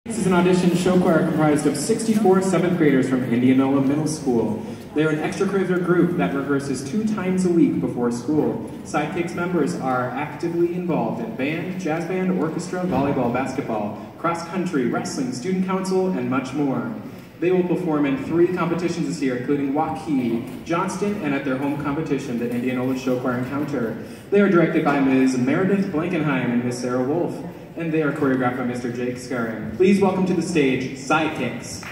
This is an audition show choir comprised of 64 seventh graders from Indianola Middle School. They are an extracurricular group that rehearses 2 times a week before school. Sidekicks members are actively involved in band, jazz band, orchestra, volleyball, basketball, cross country, wrestling, student council, and much more. They will perform in 3 competitions this year, including Waukee, Johnston, and at their home competition, the Indianola Show Choir Encounter. They are directed by Ms. Meredith Blankenheim and Ms. Sarah Wolf, and they are choreographed by Mr. Jake Scaring. Please welcome to the stage, Sidekicks.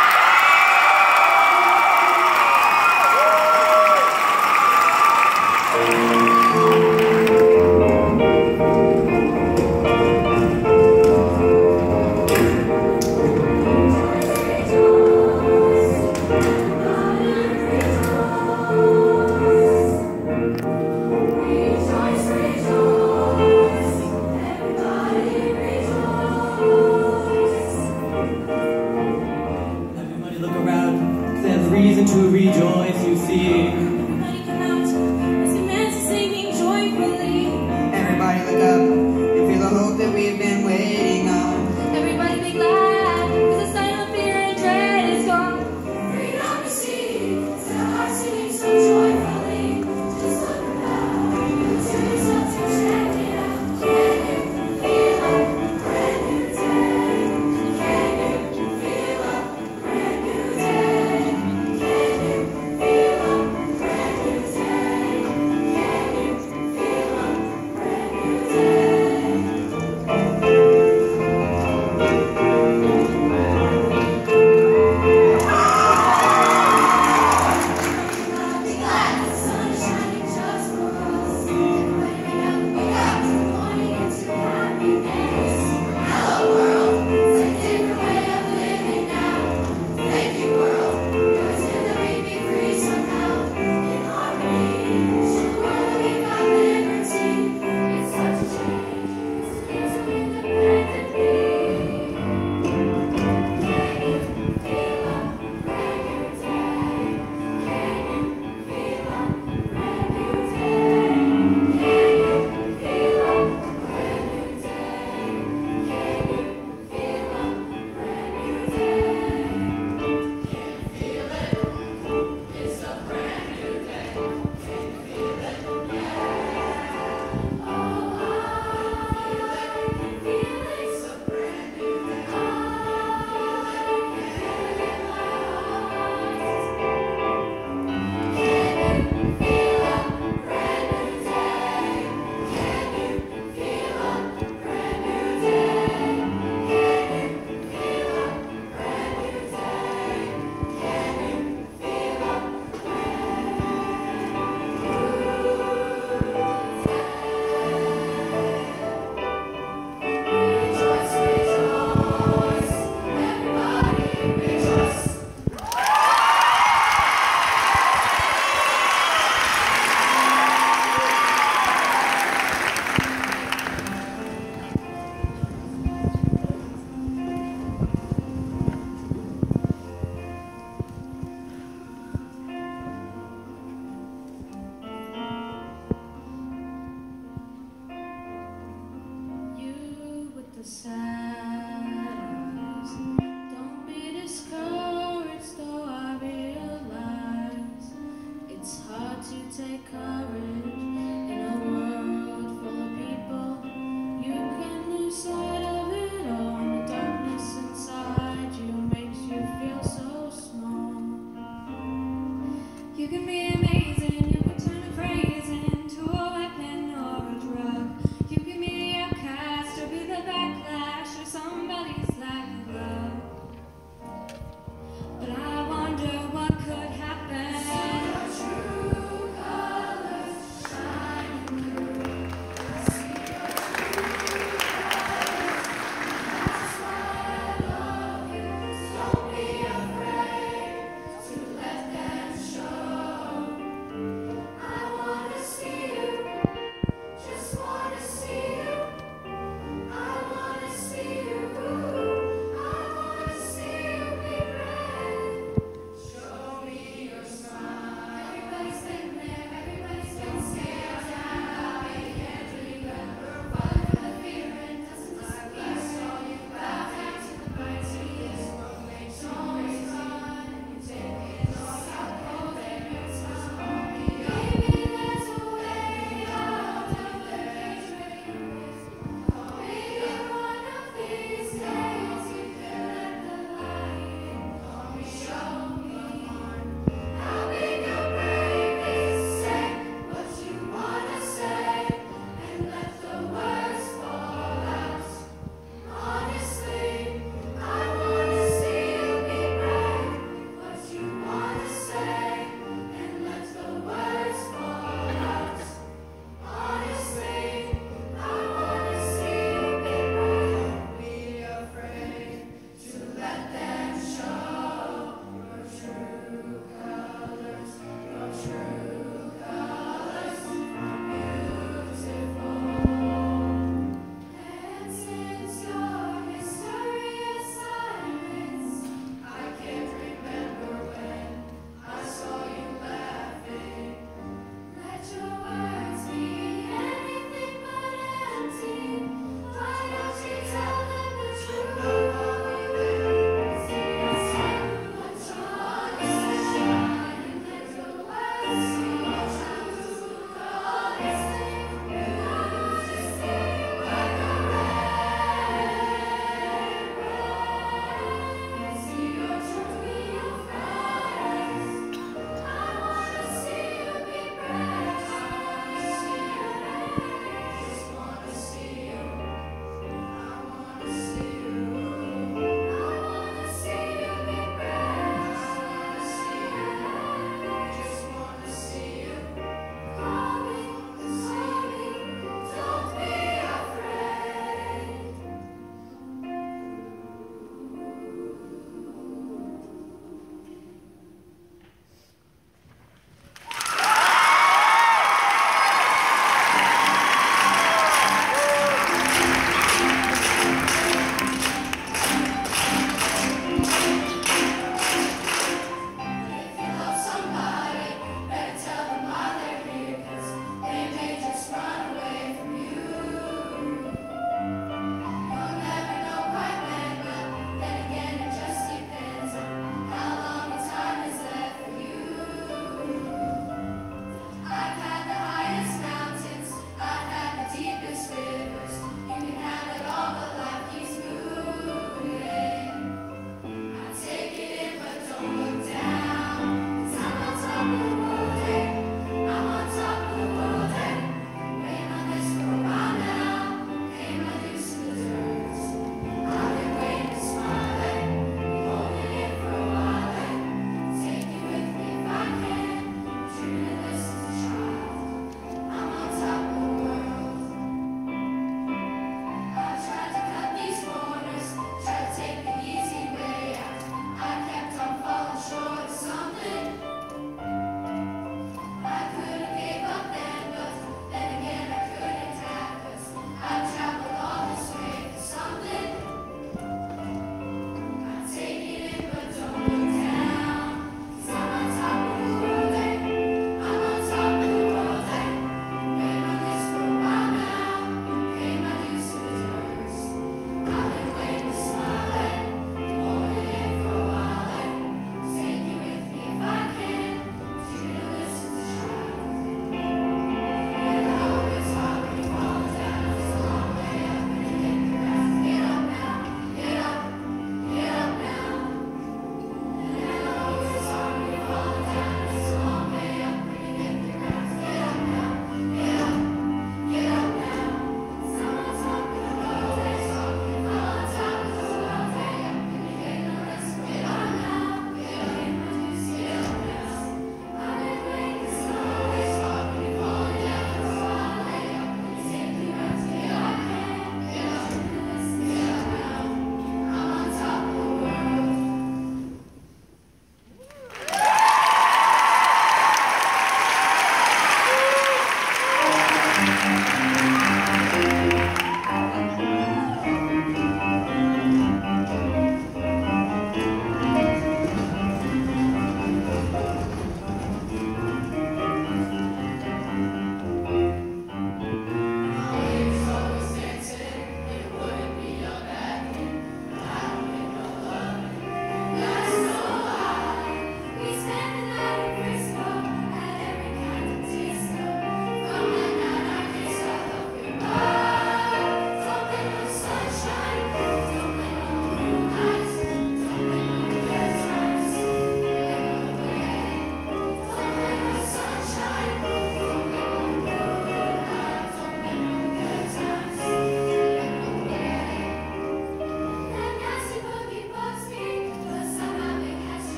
Reason to rejoice, you see. Everybody come out as a man singing joyfully. Everybody look up and feel the hope that we've been waiting on. Everybody be glad, cause the sign of fear and dread is gone. Freedom to see, set our hearts singing so joyfully. Just look around, see yourself to check it out. Can you feel a brand new day? Can you feel a brand new day?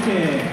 Waukee.